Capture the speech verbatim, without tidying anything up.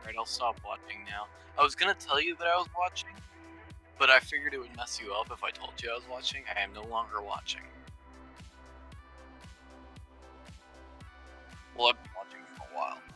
Alright, I'll stop watching now. I was gonna tell you that I was watching, but I figured it would mess you up if I told you I was watching. I am no longer watching. Well, I've been watching for a while.